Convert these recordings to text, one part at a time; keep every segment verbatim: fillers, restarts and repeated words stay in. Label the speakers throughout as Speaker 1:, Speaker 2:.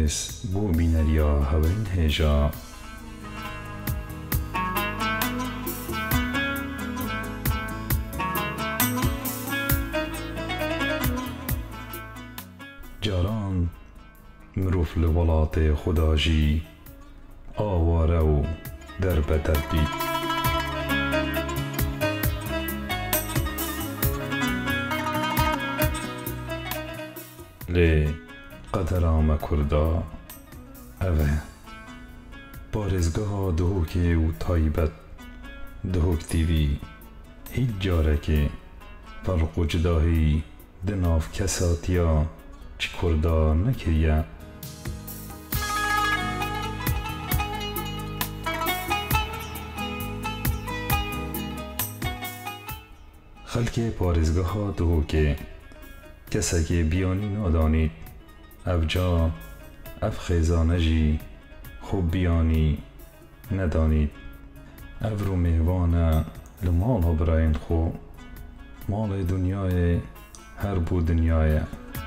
Speaker 1: ورس بو بینریا هورین هجا جاران مروف لولات خداجی آواره و در بدر بید لی قدرام کردا اوه بارزگاه دهوک و تایبت دهوک تیوی هیچ جاره که فرق و جداهی دناف کساتیا چی کردا نکریه خلک پارزگاه دهوک کسی که بیانی نادانید افجا اف خیزانه جی خوب بیانی ندانید افرو مهوانه لمال ها براین خو مال دنیای هر بو دنیای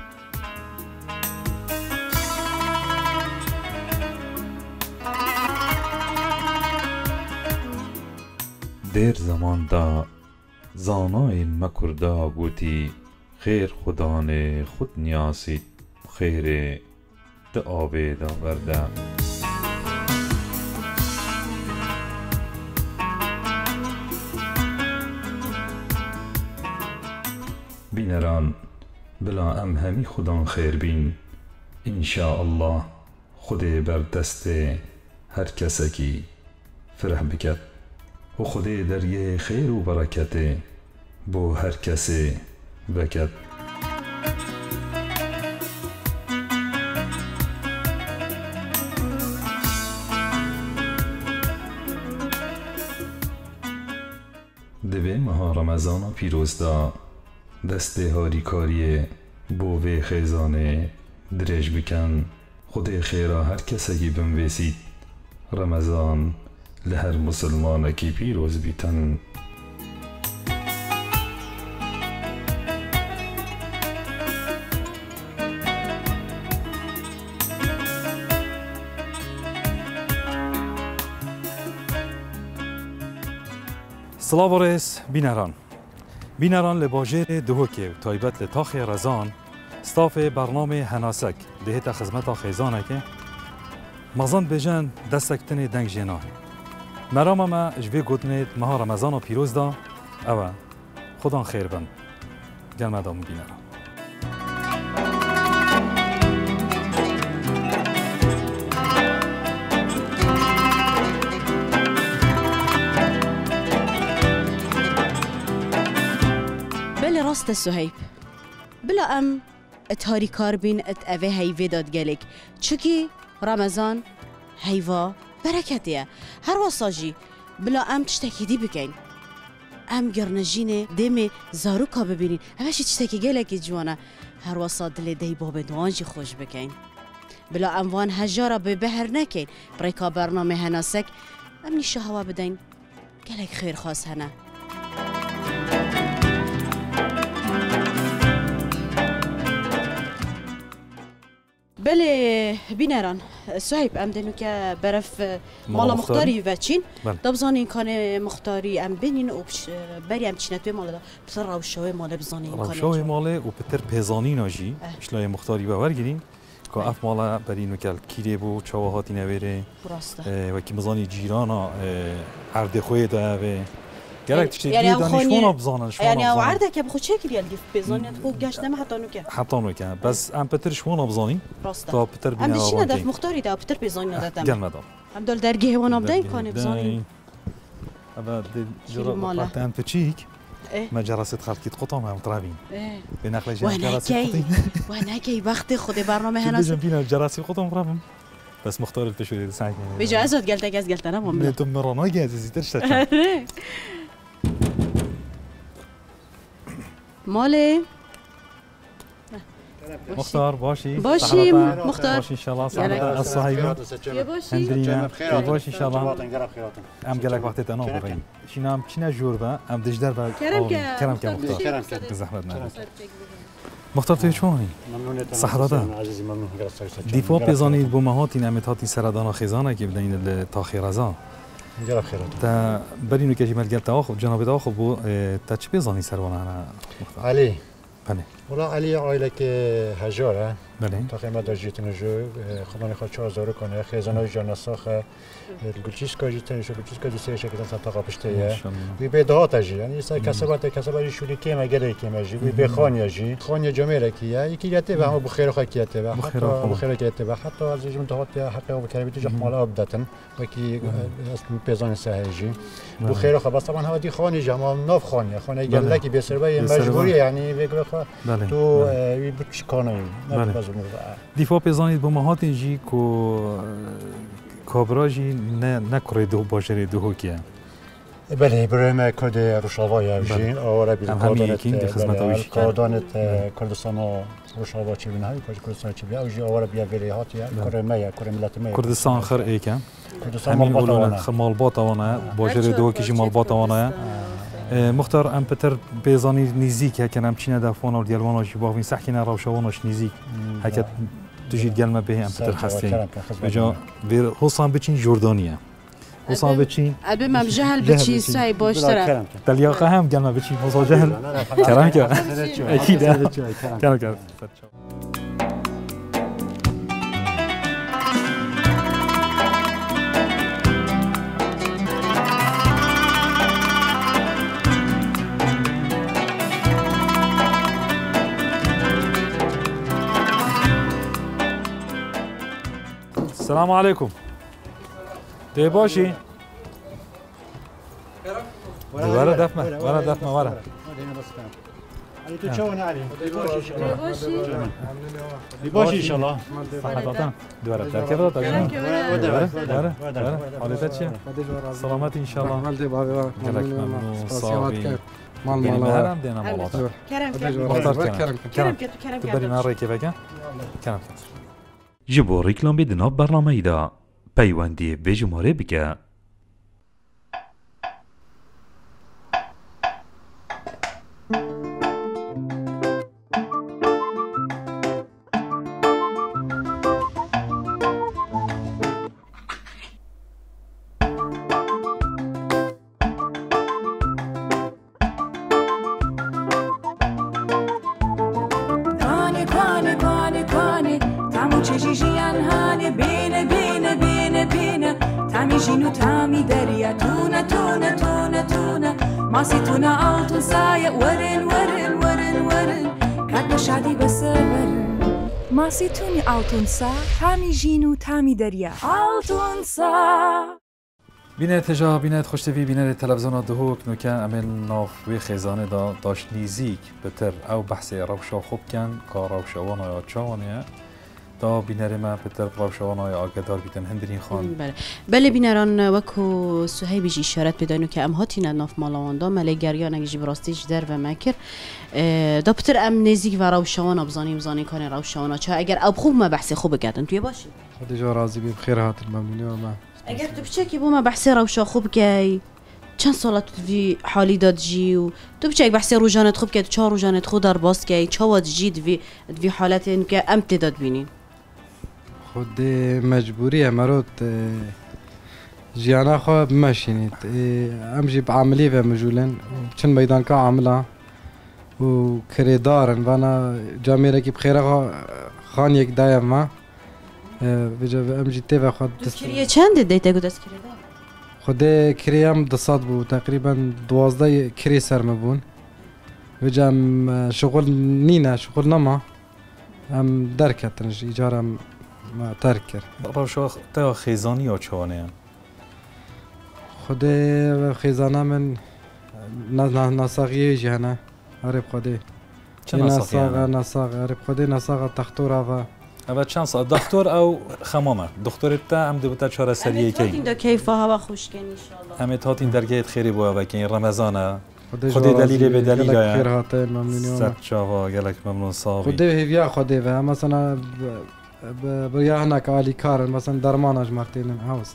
Speaker 1: دیر زمان دا زانای مکردا گوتی خیر خدانه خود نیاسید خیر د آبه دا ورده بینران بلا ام همی خودان خیر بین انشاءالله خود بر دست هر کسی کی فرح بکد و خود دریه خیر و برکت بو هر کسی بکد دوی ماه رمضان پیروز دا دست هاری کاری بو وی خیزانه درج بکن خود خیره هر کسی کی بمویسید رمضان لهر مسلمان کی پیروز بیتن
Speaker 2: سلاو ورس بینران بینران لباجه دهوکه و تایبت لتاخ رزان ستاف برنامه هناسک دهیت خدمت خیزانه که مزان بجن دستکتن دنگ جناه مرام ما جوی گودنید ماه رمضان و پیروز دا اوه خودان خیر بند گل مدام بینران
Speaker 3: راست سهیب بلا ام اتهاری کار بین ات اوه هیوه داد گلک چکی رمضان هیوا برکتیه هر واساجی بلا ام تشتکی دی بکن ام گرنجینه دم زاروکا ببینین اوشی تشتکی گلکی جوانه هر واسا دل دی باب دوانجی خوش بکن بلا ام وان هجارا به بهر نکن بریکا برنامه هناسک ام نیشه هوا بدین گلک خیر خواست هنه بله بینران صاحب ام دنو که برف مالا مختاری وچین دبزانی کان مختاری ام بینین و بری ام چینتوی مالا دا بتر روشوی مالا بزانی کان
Speaker 2: روشوی مالا و بتر پیزانی ناجی اشلای مختاری باور گیرین که اف مالا برینو کل کیره بو چواهاتی نویره و کی مزانی جیرانا عرض خوی دا گرک تشتی دانشمان بزانن شما
Speaker 3: یعنی او عرضه که بخو چه کریال گفت بزانیت خوب گشت نمی حتی نو که
Speaker 2: حتی نو که بس ام پتر شما بزانی تا پتر بینه
Speaker 3: ام دیشی ندف مختاری دا پتر بزانی ندادم
Speaker 2: گل مدام
Speaker 3: ام دل درگه هوان آبدین کنه بزانی
Speaker 2: اما جرا وقت ام تچیک ما جراست خلقیت قطعم هم ترابین به نقل جان جراست قطعی
Speaker 3: و نکی وقت خود برنامه هناس
Speaker 2: بجنبین جراست قطعم ترابم بس مختار التشويه ساعه
Speaker 3: بيجي ازود قلت قز قلت انا مم
Speaker 2: انتم مرانا جاهزه ترشت
Speaker 3: ماله
Speaker 2: مختار باشی
Speaker 3: باشی مختار
Speaker 2: باشی ان شاء الله سعادة الصهيبة هندرينا باشی ان شاء الله ام قالك وقت انا برين شنام كنا جوربا ام دجدر با
Speaker 3: كرم
Speaker 2: كرم مختار زحمتنا مختار تو چونی؟
Speaker 4: ممنونتم
Speaker 2: صحة دادم.
Speaker 4: عزیزی ممنون گرفتار
Speaker 2: دیفا پیزانید بو مهاتی نمیت هاتی سردانا خیزانه که بدین تاخیر ازا
Speaker 4: جرا خیرات
Speaker 2: تا برینو که جمال گلت آخو جناب آخو بو تا چه پیزانی سروانه انا مختار
Speaker 4: علی
Speaker 2: بله
Speaker 4: والله علی عائله که هجاره
Speaker 2: بله
Speaker 4: تقریبا در جیت نجو خدای خود چهار هزار کنه خزانه جان ساخ گلچیس کاجی تنشو گلچیس کاجی سه شکل تا تا پشته وی به دهات اجی یعنی سه کسبات کسبات شوری که مگه که مجی وی به خانی اجی خانی جامعه کیه یکی گته و هم بخیر خو کیته و حتی بخیر کیته و حتی از جمع دهات حق و کربی تو مال ابدتن و کی اصل پیزان سهجی بخیر خو بس طبعا هادی خانی جمع ناف خانی خانی گله کی به سربای مجبوری یعنی بگو خو تو وی بچ کنه
Speaker 2: دیفا پیزانید بو مهاتی جی کو کابراجی نه نکره دو باشری دو کیه
Speaker 4: بله برای کد روشاوای جین آوره بیل کادانت کادانت کردستان روشاوا چی بینه های کردستان چی بینه اوجی آوره بیا ولی هاتیه کره میا کره ملت میا
Speaker 2: کردستان خر ای که
Speaker 4: کردستان مالبات
Speaker 2: خر مالبات آوانه باشری دو کیشی مالبات آوانه مختار ام پتر بیزانی نیزیک هکن ام چینه دفعان و دیالواناش باقی سحکینه روشاواناش نیزیک هکت تجید گلمه به ام پتر حسین بجا بیر حسام بچین جردانیه حسام بچین
Speaker 3: البته من جهل بچین سعی باشتره
Speaker 2: دلیاقه هم گلمه بچین حسام جهل کرم که اکید کرم کرم السلام عليكم دي باشي ورا دفمه ورا دفمه ورا
Speaker 4: علي تو شلون علي دي باشي ان شاء الله
Speaker 2: حضرتك دورة كيف ضبط ورا ورا ورا حالتك شي سلامتي ان شاء الله لك ممنون صافي مال مال هرم دينا مالات
Speaker 3: كرم
Speaker 2: كرم كرم كرم تبري مرة كيفك كرم جبو ریکلام بدنا برنامه ایدا پیوندی به جماره بگه
Speaker 5: ماسي تونا altun saye ورن ورن ورن ورن كات شادي بس ورن ماسي توني altun sa تامي جينو تامي دريا altun sa
Speaker 2: بینه تجا بینه خوشتوی بینه تلویزیون دهوک نوکه امل ناف وی خیزانه دا داشت نیزیک بتر او بحث روشا خوب کن که روشاوانا یا چاوانه دا بینه ما بتر روشاوانا یا آگدار بیتن هندرین خان
Speaker 3: بله بله بینران وکو سوهی بیش اشارت بدانو که ام هاتین ناف مالاوان دا ملی گریان اگه براستیش در و مکر دا بتر ام نزیک و روشاوانا بزانی بزانی کانی روشاوانا چه اگر اب خوب ما بحث خوب گردن توی باشی
Speaker 6: خود جا راضی بیم خیر هات الممنونی و ما
Speaker 3: اگر تو بچه بو ما بحث روشا خوب کی چند سالت وی حالی داد جی و تو بچه بحث روزانت خوب کی چهار روزانت خود در باز کی چهار جید وی وی حالت این که ام تعداد بینین
Speaker 6: خود مجبوریه مرات جیانا خو بمشینید ام جی بعملی و مجولن چند میدان کا عمله و کریدارن وانا جامعه کی بخیره خان یک دایم ما بجا ام جی تی و خود
Speaker 3: کریه چند دیتا گو دست کریدار
Speaker 6: خود کریم دصاد بو تقریبا دوازده کری سر مبون بجا شغل نینا شغل نما ام درکتنش ایجارم ما ترکر
Speaker 2: روشا تا خیزانی یا چوانه
Speaker 6: خود خیزانه من نساقیه جهنه عرب خودی
Speaker 2: چه نساقیه؟
Speaker 6: نساق عرب خودی نساق تختور و
Speaker 2: اول چند سال دکتر او خمامه دکتر تا هم دوتا چهار سریه کی
Speaker 3: این دو کیفا هوا خوش کن ان شاء الله
Speaker 2: همه تاتین درگاه خیری بو و که رمضانه خودی دلیل به دلیل
Speaker 6: یا خیر هاته ممنونی
Speaker 2: صد چاوا گلک ممنون صاحبی
Speaker 6: خودی هیویا خودی و مثلا بریا هناك علی کار مثلا درمانش مرتين هاوس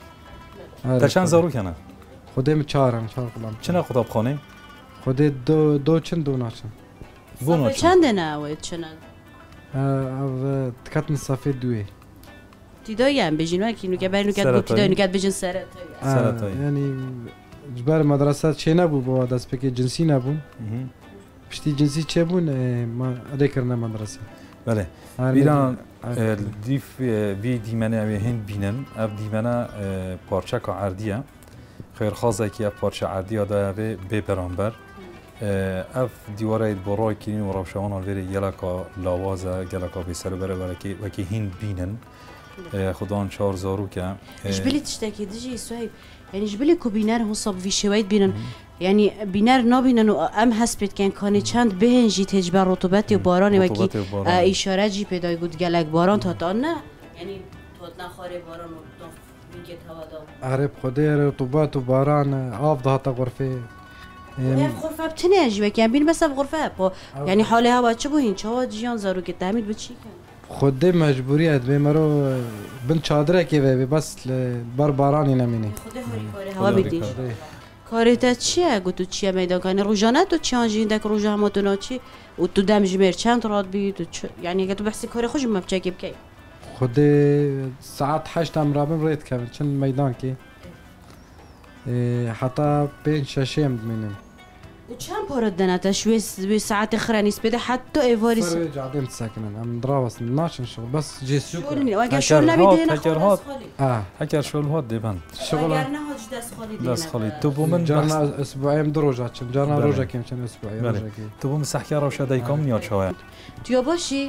Speaker 2: تا چند زارو کنه
Speaker 6: خودم چهارم چهار کلام
Speaker 2: چند خطاب خانه
Speaker 6: خودی دو دو چند دو ناشن
Speaker 2: بونو
Speaker 3: چند نه و چند
Speaker 6: او تكتن صافي دوي
Speaker 3: تداي هم بيجينوا كي نوكا باين نوكا تداي نوكا بيجن سرت
Speaker 6: سرطاي يعني جبار مدرسة شي نبو بو داس بك جنسي نبون بشتي جنسي چبون ما ذكرنا مدرسة
Speaker 2: بله بیران دیف وی دیمنه اوی هند بینن اف دیمنه پارچه که عردیه خیر خاصه که اف پارچه عردیه داره به برانبر اف دیواره برای کنین و روشوان الوری یلکا لاوازه یلکا بسر بره برای وکی هند بینن خدان چهار زارو که
Speaker 3: جبلی تشتكي دجي سهيب يعني جبلي كو بينار هو صاب في شويت بينن يعني بينار نابينن ام حسبت كان كان چند بهن جي تجبر رطوبت و باران وكي اشاره جي پیدا بود گلک باران تا نه يعني توتنا خاره باران و میگه هوا دا
Speaker 6: عرب خدای رطوبت و باران آب ده تا غرفه
Speaker 3: في غرفه بتناجي وكان بين بس غرفه يعني حال هوا چه بو هين چه جيان زارو که تعمل بچي
Speaker 6: خود مجبوریت به مرو بن چادره که به بس بر بارانی نمینی
Speaker 3: خود هری هوا بدیش کارت چیه گفتو چیه میدان کنی روزانه تو چانجی اندک روزا هم تو ناچی و تو دم جمر چند رات بی تو یعنی اگه تو بحثی کاری خوش مبچکی بکی
Speaker 6: خود ساعت هشت هم رابم رید کردم چند میدان که حتی پنج ششم می‌بینیم
Speaker 3: و چند پارد دنته شوی ساعت خرانیس بده حتی ایواریس
Speaker 6: فرق جادم ساکنن هم دراوس ناشن شغل بس جیسو
Speaker 3: شغل می اگه شغل نمیده نه
Speaker 2: هات
Speaker 6: اه
Speaker 2: هکر شغل هات دیبند
Speaker 3: شغل اگر نه هاج دست خالی دینا
Speaker 2: دست خالی تو بومن
Speaker 6: جانا اسبوعیم دروجات چم جانا روزا کم چن اسبوعی روزا کی
Speaker 2: تو بوم سحکی روشا دایکام نیاد شوه
Speaker 3: تو باشی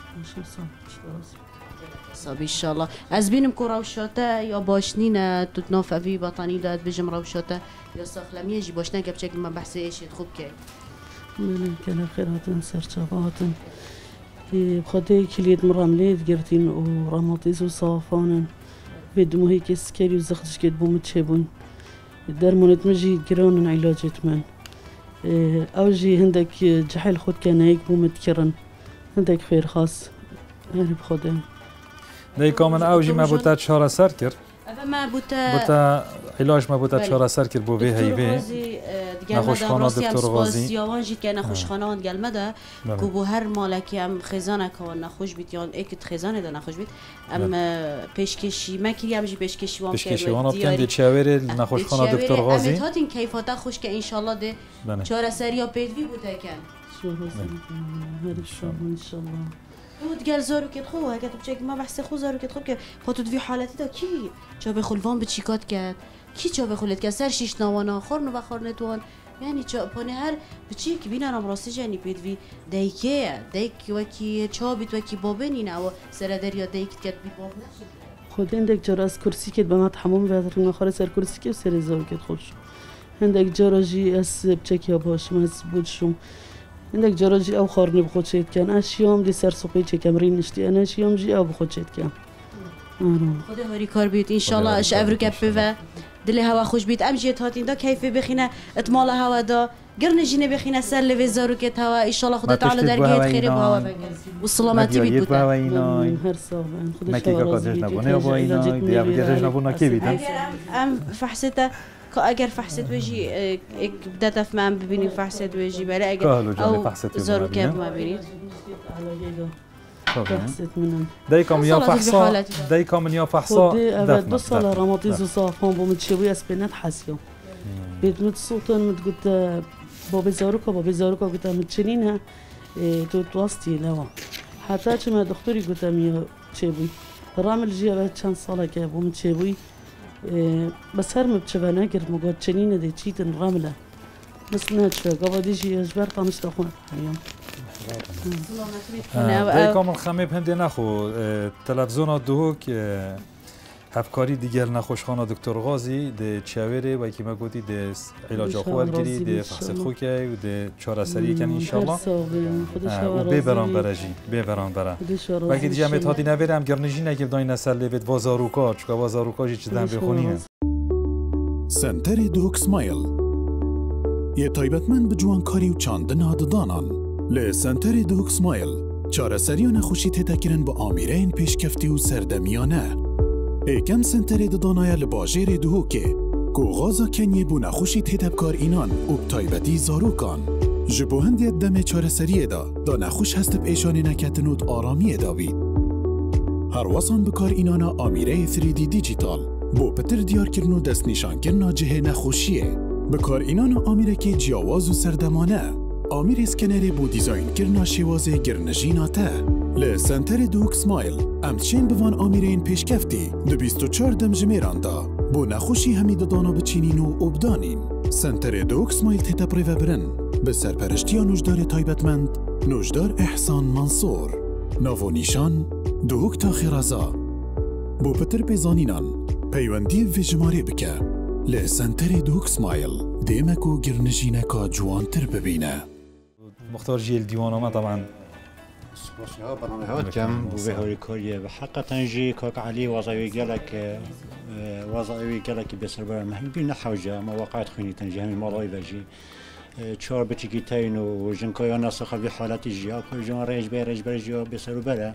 Speaker 3: صاب ان شاء الله از بینم کو روشاته یا باشنینه تو نافوی بطنی داد بجم روشاته یا ساخلمیه جی باشنه که بچه من بحث ایشید خوب که
Speaker 7: من كان خيراتن سرچاواتن بخدي كليت مرامليت قرتين ورماطيز وصافانا بدمو هيك سكري وزخدش كد بوم تشيبون درمونت مجي قرون علاجت من اوجي هندك جحيل خود كان هيك بوم تكرن هندك خير خاص يعني بخدي
Speaker 2: دیکا من اوجی ما بوده چهار سر کرد
Speaker 3: ما بوده
Speaker 2: بوده علاج ما بوده چهار سر کرد بو به هیوه
Speaker 3: نخوشخانه دکتر غازی یوان جیت که نخوشخانه آن گل مده که بو هر مالکی هم خزانه که نخوش بیت یا اکت خزانه ده نخوش بیت ام پیشکشی ما کلی هم جی پیشکشی وام که
Speaker 2: پیشکشی وام کن دی چاویر نخوشخانه دکتر غازی
Speaker 3: ام هاتین کیفاتا خوش که انشالله ده چهار سر یا پیدوی بوده کن
Speaker 7: شو ان شاء الله
Speaker 3: بود گل زارو که خو اگه تو بچه ما بحث خو زارو که خو که خودت وی حالتی دا کی چا به خلوان به چیکات کرد کی چا به خلت کرد سر شش نوانا خورن و بخور نتوان یعنی چا پونه هر بچی که بینن ام راستی جنی پید وی دیکه دیک و کی چا بیت و کی بابنی نه و سر دریا دیک کرد بی باب نشه
Speaker 7: خود اندک جرا از کرسی که به ما تمام وقت رو خاله سر کرسی که سر زارو که خوش اندک جرا جی از بچه کی باش مز بودشم عندك جراجي او خارني بخود شيت كان اش يوم دي سر سوقي كامرين نشتي انا اش يوم جي او بخود شيت كان
Speaker 3: خدا هاری کار بیت ان شاء الله اش افرو کپ و دل هوا خوش بیت ام جیت هاتین دا کیف بخینه اتمال هوا دا گرن جینه بخینه سر لوی زارو که هوا ان شاء الله خدا تعالی درگیت خیر با هوا بکن و سلامتی بیت بود
Speaker 7: هر صاحب خدا
Speaker 2: شکر نبونه با اینا بیا بیا نبونه کی بیت
Speaker 3: ام فحصته اگر فحصت وجی یک دتف من ببینید فحصت وجی برای اگر او زارو که ما ببینید
Speaker 2: دایکام یا فحصا دایکام یا فحصا
Speaker 7: دفن دو سال رمضان وصافون بمتشوي اسبنات حسيو بيت متصوتن متقول بابي زاروكا بابي زاروكا قلت متشنينها تو توستي لوا حتى كما دكتوري قلت ميا تشوي رامل جي بعد كان صاله كه بمتشوي بس هرم بتشبنا قر مقعد شنينة دي تشيتن راملة بس ناتشوا قبل ديجي أجبار طامش تأخون اليوم.
Speaker 2: دایکام الخمه بهندی نخو تلفزیون دوک هفکاری دیگر نخوشخانه دکتر غازی ده چاوره و کی ما گفتی ده علاج خوال گیری ده فحص خوکه و ده چهار سری کن ان شاء الله و ببران برجی ببران برا و کی دیگه مت هادی نبرم گرنجی نگیر دای نسل لبت وازاروکا چکا وازاروکا چی چدن بخونیم
Speaker 8: سنتر دوک سمایل یه تایبتمند به جوانکاری و چاندن هاددانان ل سنتر دوک سمایل چهار سری و نخوشی تتکرن با آمیره این پیشکفتی و سردمیانه ایکم سنتری دانای لباجیر دهوکه گوغازا کنی بو نخوشی تتبکار اینان و تایبتی زاروکان جبو هندی دم چارەسەریە دا دا نەخۆش هەست پێشانی نەکەتن و ئارامیە دابید. هەروەسان بکارئینانا ئامیرەی تری دی دیجیتال بۆ پتر دیارکردن و دەستنیشانکردنا جهێ نەخۆشیە. بکارئینانا ئامیرەکی جیاواز و سەردەمانە. ئامیر ئسکەنەرێ بۆ دیزاینکردنا شێوازێ گرنەژینا te. Li Senterê Duhok Smile em çên bivan amîreyên pêşkeftî di bîst û çar demjimêran da bۆ nexweşî hemî didana biçînîn û obdanîn. Senterê Duhok Smile tê te pirêvebirin bi serpereştiya nûjdarê taybetmend Nûjdar Ehsan Mansor. Navonîşan Duhok Taxê Reza. Bۆ pitir pêzanînan peywendiyê vê jimarê bike. Li Senterê Duhok Smile dêmek û girnijîneka ciwantir bibîne.
Speaker 2: مختار جيل ديوانامه طبعا
Speaker 4: سپاسیا برنامه هات کم بو به هاری کاریه و حقیقتا جی کاک علی وظایفی گلک وظایفی گلک بسربر مهم بین نحوجه ما واقعیت خونی تنجی همین مالای وجی چهار بچگی تاین و جنکایا نسخ به حالتی جیا که جان رج به رج به جیا بسربره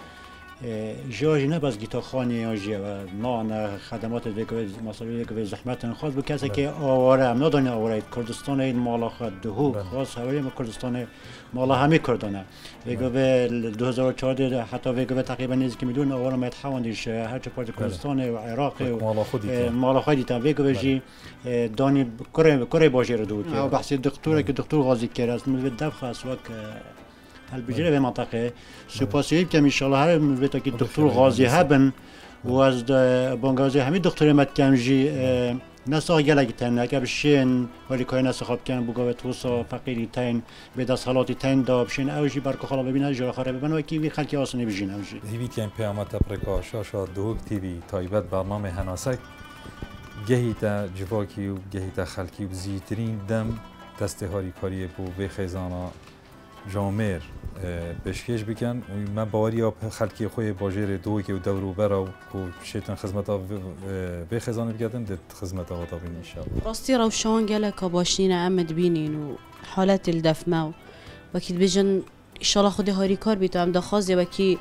Speaker 4: جاجی نه بس گیتا خانی یا جیا و نه خدمات دیگه مثلا دیگه زحمت خاص به کسی که آواره هم ندانه آواره کردستان این مالا خود دهو خاص هوایی ما کردستان مالا همه کردانه دیگه به دو هزار و چهارده حتی دیگه به تقریبا نزدیک میلیون آواره ما تحوندیش هر چه پارت کردستان و عراق و
Speaker 2: مالا خودی
Speaker 4: مالا خودی تا دیگه به جی دانی کره کره باجی رو دو که بحث دکتره که دکتر غازی کرد است من دب خاص وقت هل بجري في منطقة سپاسیه که انشالله هر ملت که دکتر غازی هبن و از بانگازی همین دکتر مت کمجی نسخ گلگی تن اگر بشین ولی کاری نسخ کن بگو توسا فقیری تن به دست حالاتی تن دابشین اوجی برکو خلا ببینه جا خراب ببینه و کی وی خلکی آسانی بجین اوجی
Speaker 2: هیویت کن پیامت تبریکا شاشا دوک تیوی تایبت برنامه هناسک گهی تا جواکی و گهی تا خلکی و زیترین دم دست هاری کاری بو به خزانه جامر بشکش بکن و من باوری خلکی خوی باجر دو که دور و برا و شیطان خدمتا به خزانه بگردن ده خدمتا و طبعا ان شاء الله
Speaker 3: راستی روشان گله که باشین عمد بینین و حالت الدفمه و وقتی بجن ان شاء الله خود هاری کار بیتو هم دخوازه وکی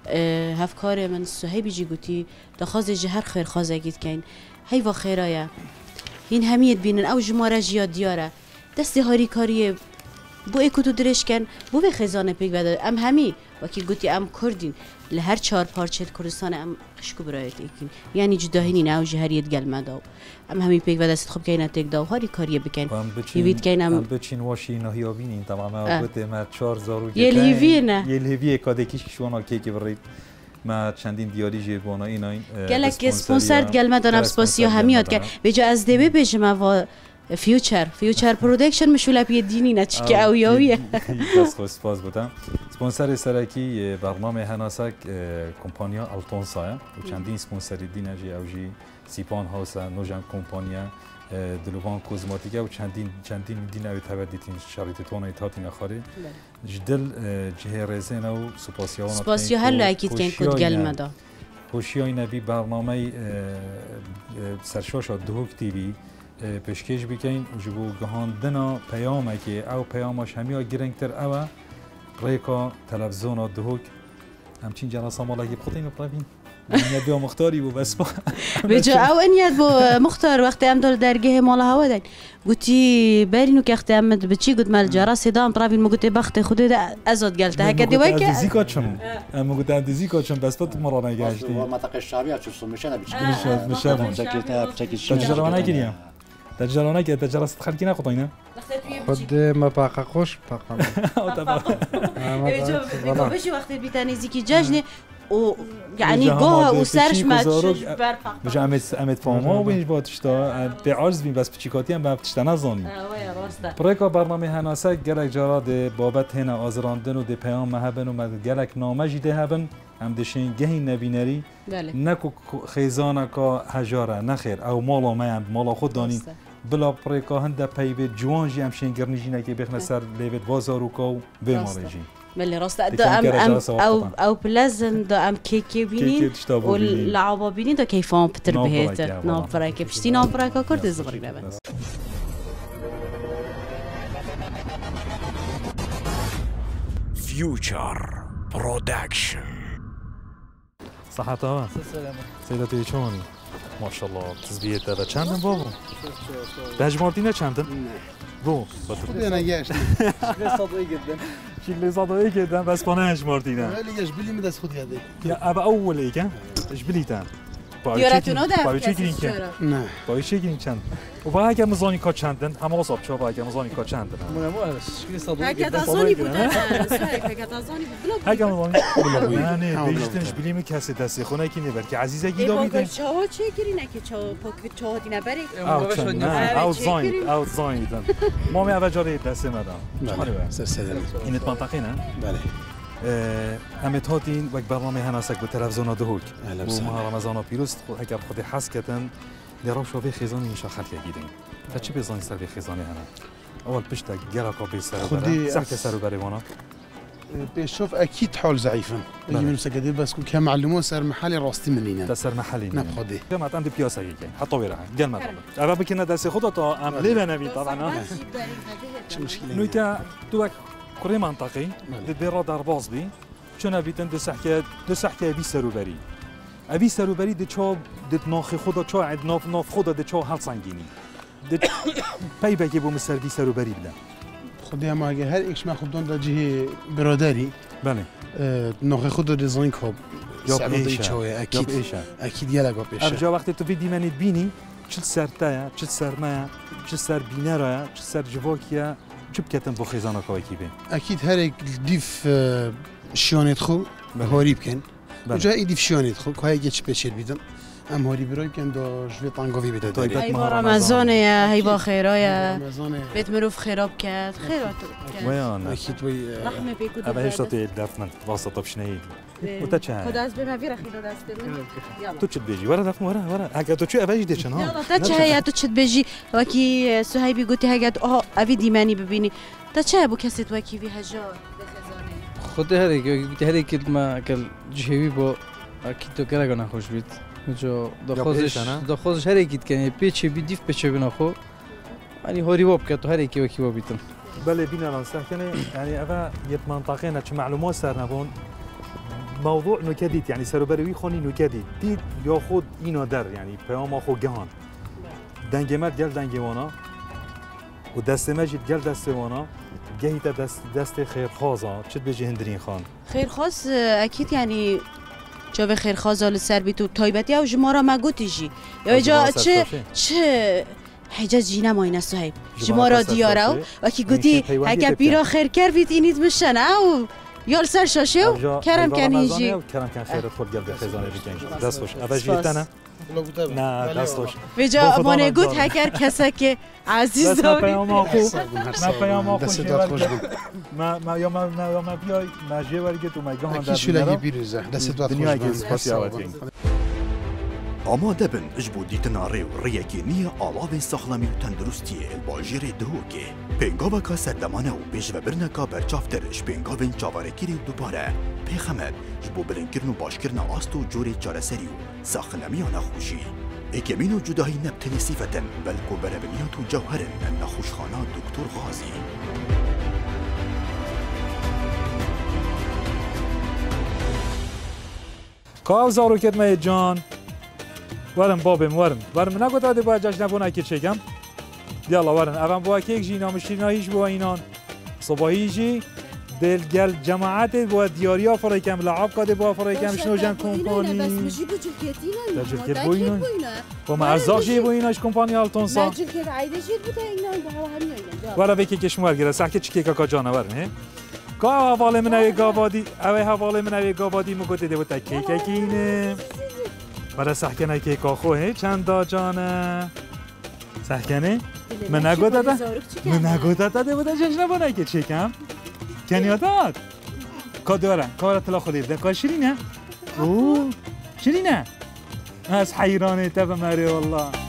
Speaker 3: هفکار من صهیبی جی گوتی دخوازه جهر خیر خوازه گید کن هی و خیرایه این همیت بینن او جماره جیاد دیاره دست هاری کاریه بو اکوتو درش کن بو به خزانه پیک بده ام همی وکی گوتی ام کردین لهر چهار پارچه کردستان ام خشکو برایت اکین یعنی جداهینی نه و جهریت گلمه داو ام همی پیک بده است خوب که اینا تک داو هاری کاریه بکن یوید که اینم
Speaker 2: بچین واشی نهیابینین تماما گوته ما چهار زارو
Speaker 3: یه لیوی نه
Speaker 2: یه لیوی کادکیش کشوانا کیکی برید ما چندین دیاری جیبوانا اینا این
Speaker 3: گلک اسپانسر گلمه دارم سپاسیا همیاد که به جا از دبی بجمه و فیوچر فیوچر پرودکشن مشغول به دینی نه چی که اویاویه
Speaker 2: بس خوش سپاس بودم سپانسر سرکی برنامه هناسک کمپانیا آلتونسا و چندین سپانسری دینجی اوجی سیپان هاوس نوجان کمپانیا دلوان کوزماتیکا و چندین چندین دین اوی تبدیتین شرایطتون ایتاتین آخری جدل جه رزنا و سپاسیانا
Speaker 3: سپاسیا هر لاکیت کن کد گلمه دا
Speaker 2: خوشیای نبی برنامه سرشاش دوک تیوی پشکش بکن و جبو گهاندنا پیامه که او پیامش همیا گرنگتر اوه ریکا تلفزیون دهوک همچین جلسه مالا که بخوتین بپرابین نیت بیا مختاری بو بس با
Speaker 3: بجا او انیت بو مختار وقتی ام دار درگه مالا هوا دین گوتی برینو که اختی امد بچی گوت مال جرا صدام پرابین مگوتی بخت خودت ازاد گلته هکدی وای که
Speaker 2: دیزی کاچم ام گوت دیزی کاچم بس تو مرا نگاشتی
Speaker 4: منطقه شعبی چوسو میشه نبیچ
Speaker 2: میشه میشه
Speaker 4: بچکیتا بچکیش
Speaker 2: تجربه نگیریم تجربه نکرد تجربه خلکی نخوتینه
Speaker 6: خود ما باقا خوش باقا
Speaker 3: ما بشی وقتی بیتنیزی کی جشن و یعنی گاه و سرش مچش برفق
Speaker 2: مش امت امت فاما و بینش با تشتا به عرض بین بس پچیکاتی هم به تشتا نزانی پرکا برنامه هناسک گلک جارا ده بابت هنا آزراندن و ده پیام مهبن و گلک نامه جیده هبن هم دشین گهی نبینری نکو خیزانه که هجاره نخیر او مالا ما مالا خود دانین بلا پرکا هنده پیوی جوان جی هم شنگرنی جینه که بخنه سر لیوید وازارو که و بیماره جی
Speaker 3: بله راست دا ام ام او او پلزن دا ام کیکی بینین و لعبا بینین دا کیفان پتر بهت نافرک پشتی نافرک کرد زغری ببن
Speaker 8: فیوچر پرودکشن
Speaker 2: صحت ها سیداتی چونی ماشاءالله تزبیه تا چندن بابا بجمارتینه چندن
Speaker 9: نه
Speaker 2: بو
Speaker 9: خودی نگشت شکل صدایی گردن
Speaker 2: شکل صدایی گردن بس پانه اجمارتینه
Speaker 9: ولی گش بلی مدرس خود یادی
Speaker 2: یا ابا اول ایکه اش بلیتن
Speaker 3: دیارتونو ده
Speaker 2: چه گیرین که
Speaker 9: نه
Speaker 2: با چه گیرین چند و با اگه مزانی کا چندن همه حساب چه با اگه مزانی کا چندن
Speaker 9: من مو شکل صدایی
Speaker 3: هکت ازانی بودن هکت ازانی بود
Speaker 2: اگه مزانی نه نه بیشترش بلیم کسی دستی خونه کی نبر که عزیزه گیدا میده
Speaker 3: چاو چه گیرین که چاو پاک چاو دی نبری
Speaker 2: او زاین او زاین ما می اول جاره دست مدام
Speaker 9: سر سلام
Speaker 2: این منطقه نه
Speaker 9: بله
Speaker 2: امت هاتین وقت برنامه هناسک به تلویزیون دهوک و ماه رمضان پیروز اگر خود حس کردن درو شو خیزانی میشه خلق گیرین تا چی بزنی سر به خیزانی هنا اول پشت گرا کابی سر
Speaker 9: خودی
Speaker 2: سر که سر بری وانا
Speaker 9: بشوف اكيد حول ضعيفا يجي من سكدي بس كان معلمون سر محلي راستي منينا
Speaker 2: سر محلي
Speaker 9: نب خدي
Speaker 2: جماعه عندي بياسه هيك حطوا وراها قال ما انا بكنا داسي خطه تو ام ليه نبي طبعا
Speaker 9: شو مشكله
Speaker 2: نويتا تو كوري منطقي دبيرا درباز بي چون بیتن دو سحکه دو سحکه بی سروبری ابی سروبری د چا د ناخ خدا چا عد ناف ناف خدا د چا هل سنگینی د پی بگی بو مستر بی سروبری بله
Speaker 9: خدي ما هر ايش ما خدون دا جهه برادري
Speaker 2: بله
Speaker 9: ناخ خدا د زين کوب
Speaker 2: یا ایش
Speaker 9: اكيد اكيد يلا گپ ایش
Speaker 2: ارجا وقتی تو ویدی منید بینی چه سرتا چه سرما چه سر بینرا چه سر جواکیا چه بکتن بو خزانه کوکی بین
Speaker 9: اكيد هر دیف شیانت خو هاری بکن جا ایدی شیانت خو که هیچ پیچید بیدم ام هاری برای کن دا جوی تانگوی بیده داری
Speaker 3: هیوا رمضانه یا هیوا خیرای بیت مروف خراب کرد خیرات کرد
Speaker 2: ویان
Speaker 9: اکید وی
Speaker 3: رحمه بیکو
Speaker 2: اوه هشتا توی دفنن واسطه بشنید و تا چه
Speaker 3: خدا از به مفی رخیده دست من
Speaker 2: تو چت بیجی ورا دفن ورا ورا اگه تو چه اوه جدی چن ها
Speaker 3: تا چه هیا تو چت بیجی وکی سهیبی گوتی هگه آه اوی دیمانی ببینی تا چه بو کسی تو وکی وی هجار
Speaker 6: خود هری که هری که ما کل جهوی با اکی تو کرا گنا خوش بید جو دخوزش دخوزش هری که کنی پیچ بیدیف پیچ بنا خو یعنی هری واب که تو هری که وکی وابیتم
Speaker 2: بله بينا رانسه کنه يعني أبا يت منطقينا شو معلومات سر نبون موضوع نكديت يعني سروبروي خوني نكديت ديت ياخد إينا در يعني بيام أخو جهان دنجمت جل دنجوانا ودست مجد جل دستوانا جهيت دست دست خير خازا شد بيجي هندرين خان
Speaker 3: خير خاص أكيد يعني جا خير خازا لسر بيتو تايبتي أو جمارا ما قوتيجي يا جا چه چه حجاز جينا ماينا صاحب جمارا ديارو وكي قوتي هكا بيرا خير كرفيت إنيت مشان أو يال سر شاشو كرم كان يجي
Speaker 2: كرم كان خير خود قلب خزانه بكنج دست خوش أبا جيتنا نه دست خوش
Speaker 3: بجا مانه گوت هکر کسا که عزیز
Speaker 2: داری ما پیام آخو ما پیام آخو
Speaker 9: دست داد خوش بود
Speaker 2: ما ما یا ما یا ما بیای ما جواری که تو میگم
Speaker 9: اکی شلگی بیروزه دست داد خوش بود
Speaker 10: آماده بن اجبو دیتن ریو ریکی نیه آلاو ساخلامی و تندرستی الباجیر دهوکی پنگاوه که سردمانه و پیش و برنکا برچافترش پنگاوین چاوارکیری دوباره پیخمد جبو بلنکرن و باشکرن آستو جوری چارسری و ساخلامی و نخوشی اکمین و جداهی نبتنی صفتن بلکو بربنیات و جوهرن نخوشخانه دکتر غازی
Speaker 2: کاو زارو کت می جان ورم بابم ورم ورم نگو داده باید جشن نبونه که چگم یالا ورن اول با که جینا مشینا هیچ با اینان صبحی جی دل گل جماعت با دیاریا فرای کم لعاب کاده با فرای کم شنو جن کمپانی
Speaker 3: بس مجي بجلكتينا
Speaker 2: جلكت بوينون وما ارزاق جي بويناش كومباني التونسا
Speaker 3: ما جلكت عايده جيت بوتا اینان با همین
Speaker 2: ولا بکی کشمر گره سحکه چکی کا جانور نه کا حواله من ای گابادی اوی حواله من ای گابادی مگو دیده بوتا کیک کینه برای سحکنه که کاخوه چند دا جانه سحکنه من نگو داده من نگو داده بوده جشن بونه که چکم کنیادات که دارن کار اطلاع خودی بده که شیرینه اوه شیرینه از حیرانه تبه مری والله